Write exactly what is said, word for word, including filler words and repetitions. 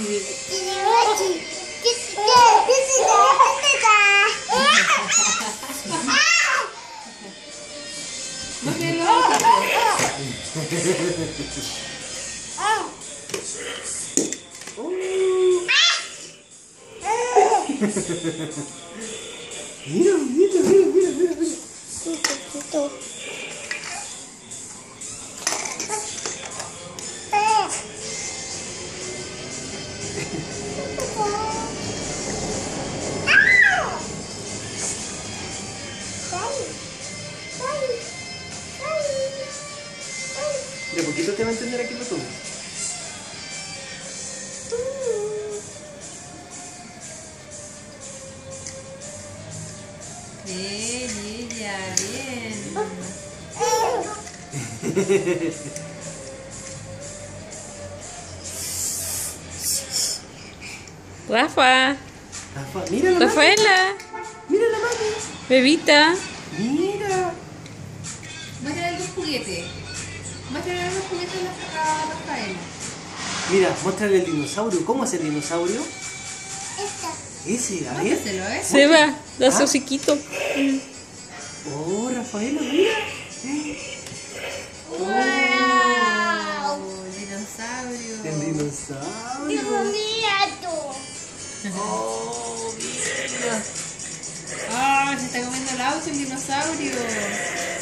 Mira, mira, mira, mira, mira, mira. De poquito te va a entender aquí lo tuyo. Bien, ella, bien. Rafa, Rafa, mira la mami. Rafaela, Mira la mami. bebita. Mira. Muéstrale los juguetes. Muéstrale los juguetes a la Rafaela. Mira, muéstrale el dinosaurio. ¿Cómo es el dinosaurio? Ese, a ver. Muéstraselo, ¿eh? Seba, da su Ah. hociquito. Oh, Rafaela, mira. ¡Wow! Dinosaurio. El dinosaurio. Oh, mira. ¡Ah! Se está comiendo el auto el dinosaurio.